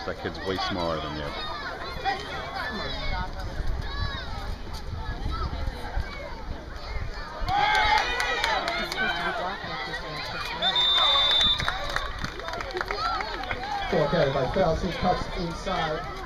That kid's way smaller than you. Ball carried by Felsey, cuts inside.